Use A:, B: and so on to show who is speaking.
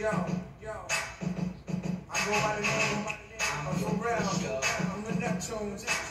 A: I go by the name of Pharrell. I'm the Neptunes.